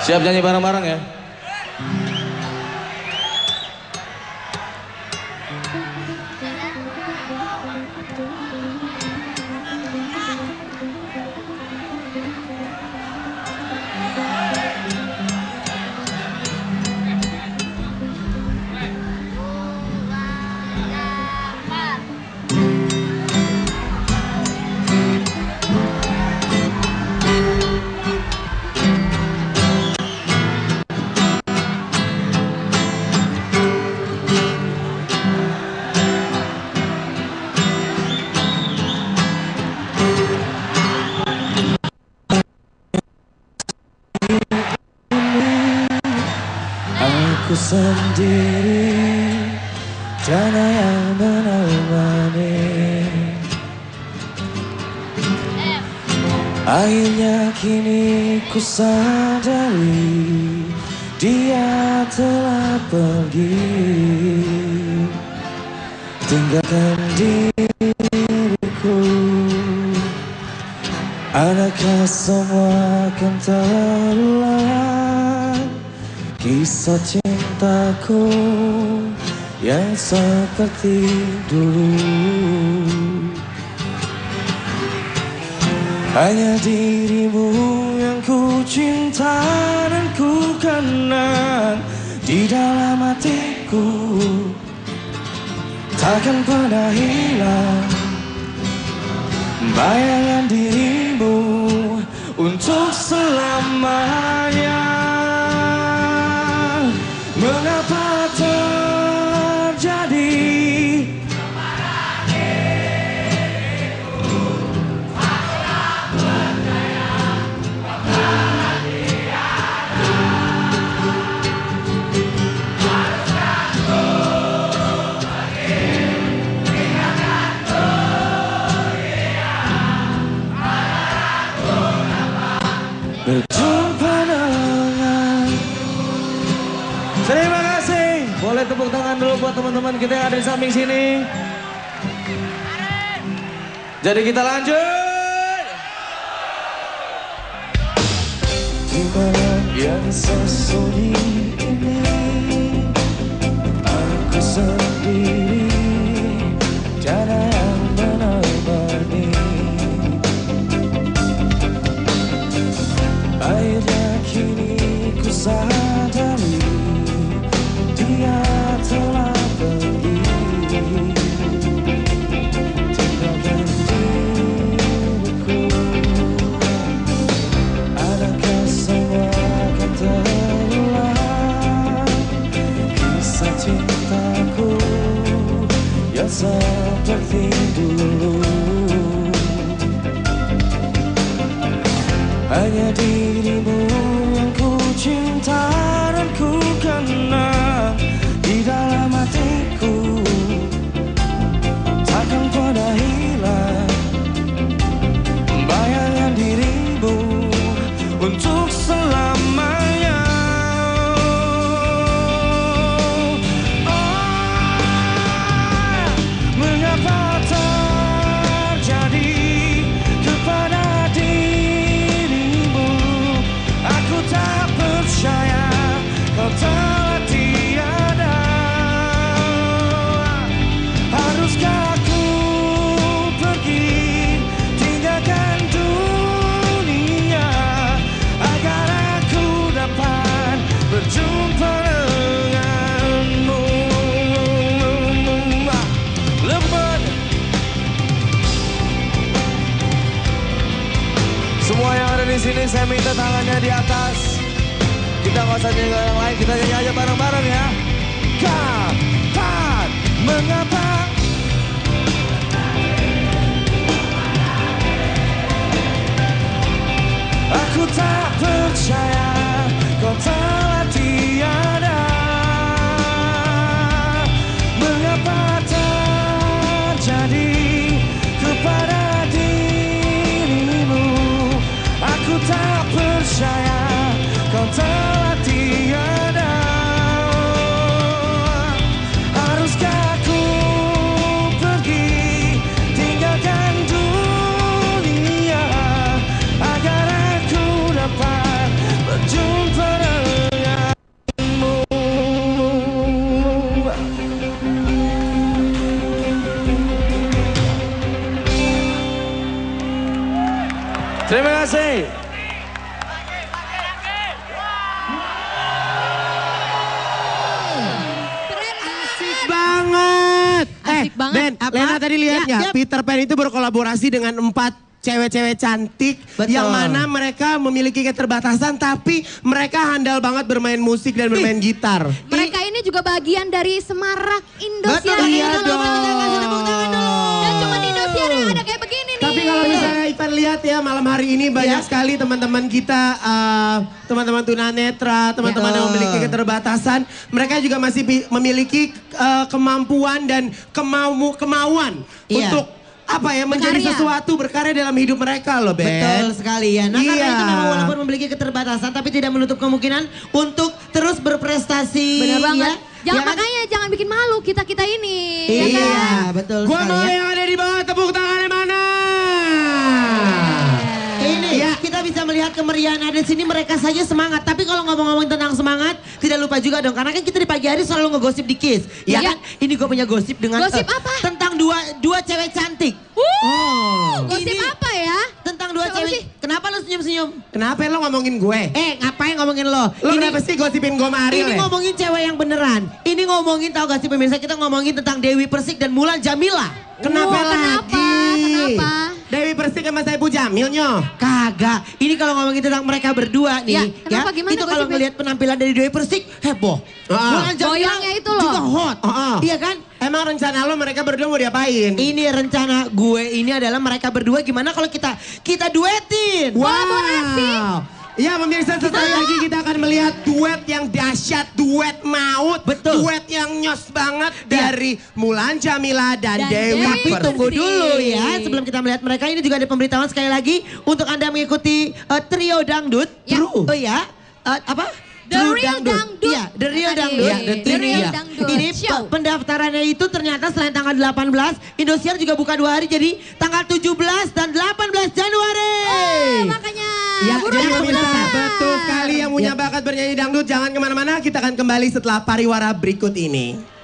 Siap nyanyi bareng-bareng ya. Aku sendiri tiada yang menemani. Akhirnya kini ku sadari dia telah pergi, tinggalkan diriku. Adakah semua akan terulang? Kisah cintaku yang seperti dulu. Hanya dirimu yang ku cinta dan ku kenang di dalam hatiku, takkan pernah hilang bayangan dirimu untuk selamanya. Mengapa terjadi kepada diriku? Aku tak percaya kepada dia. Haruskah ku pergi tinggalkan dia? Mana aku dapat berjumpa dengan. Terima kasih. Boleh tepuk tangan dulu buat teman-teman kita yang ada di samping sini. Jadi kita lanjut. Di malam yang sesunyi ini, aku sendiri, tiada yang menemani. Akhirnya kini ku sadari dia telah pergi, tinggalkan diriku. Adakah semua akan terulang? Kisah cintaku yang seperti dulu. Hanya dirimu yang ku cinta dan ku kenang di dalam hatiku, takkan pernah hilang bayangan dirimu untuk selamanya. Oh, mengapa terjadi kepada dirimu? Aku tak percaya kau telah tiada. Haruskah aku pergi tinggalkan dunia agar aku dapat berjumpa denganmu? Lepas semua yang ada di sini saya minta tangannya di atas. Kita nggak usah nyanyi yang lain, kita nyanyi aja bareng-bareng ya. Kapan, mengapa? Aku tak percaya kau telah tiada. Mengapa terjadi kepada dirimu? Aku tak percaya kau telah tiada. Terima kasih. Asik banget. Asik banget. Ben, Apa? Lena tadi lihat Ya, nggak? ya. Peter Pan itu berkolaborasi dengan 4 cewek-cewek cantik. Betul. Yang mana mereka memiliki keterbatasan tapi mereka handal banget bermain musik dan bermain gitar. Mereka ini juga bagian dari Semarak Indosiar. Betul, iya Kita dong. kasih tepuk tangan dulu. Dan cuma di Indosiar yang ada kayak begini nih. Tapi kalau misalnya Ivan lihat ya malam hari ini banyak sekali teman-teman kita, teman-teman tunanetra, teman-teman yang memiliki keterbatasan. Mereka juga masih memiliki kemampuan dan kemauan untuk apa ya menjadi Berkarya. sesuatu berkarya dalam hidup mereka loh Ben. Betul sekali ya. Nah karena Iya. itu memang walaupun memiliki keterbatasan tapi tidak menutup kemungkinan untuk terus berprestasi. Benar banget. Ya, Jangan ya kan? makanya jangan bikin malu kita ini. Iya, Ya kan? betul Gua sekali mau ya. yang ada di bawah tepuk tangannya mana? Ini Ya. kita bisa melihat kemeriahan ada di sini, mereka saja semangat. Tapi kalau ngomong-ngomong tentang semangat, tidak lupa juga dong. Karena kan kita di pagi hari selalu ngegosip di Kiss. Ya Iya. kan? Ini gue punya gosip dengan Gosip apa? tentang dua cewek cantik. Gosip Ini apa ya? Tentang dua Siapa cewek. sih? Kenapa lu senyum-senyum? Kenapa lo ngomongin gue? Ngapain ngomongin lo? Lo kenapa sih gosipin gue sama Ariel Ini ya? ngomongin cewek yang beneran. Ini ngomongin, tahu gak sih pemirsa, kita ngomongin tentang Dewi Persik dan Mulan Jamila. Kenapa Wah, kenapa? lagi? Kenapa? Dewi Persik sama Saipul Jamil nyo. Kagak. Ini kalau ngomongin tentang mereka berdua nih. Ya, kenapa? Gimana itu kalau gosipnya? ngelihat penampilan dari Dewi Persik, heboh. Mulan Jamila Goyangnya itu loh. juga hot. Iya kan? Emang rencana lo mereka berdua mau diapain? Ini rencana gue ini adalah mereka berdua gimana kalau kita duetin. Kolaborasi. Ya pemirsa, sesaat lagi kita akan melihat duet yang dahsyat, duet maut, Betul. duet yang nyos banget dari Mulan Jamila dan Dan Dewi Dewi Tapi Persik. tunggu dulu ya, sebelum kita melihat mereka ini juga ada pemberitahuan sekali lagi untuk Anda mengikuti trio dangdut. Ya. True. Oh ya, apa? The True Real Dangdut. Iya, The Real Tadi. Dangdut. Iya, The Real Iya. Dangdut Ini Show. pendaftarannya itu ternyata selain tanggal 18, Indosiar juga buka 2 hari, jadi tanggal 17 dan 18 Januari. Makanya. Ya, buruan jadi pemirsa, buruan. betul sekali yang punya bakat bernyanyi dangdut. Jangan kemana-mana, kita akan kembali setelah pariwara berikut ini.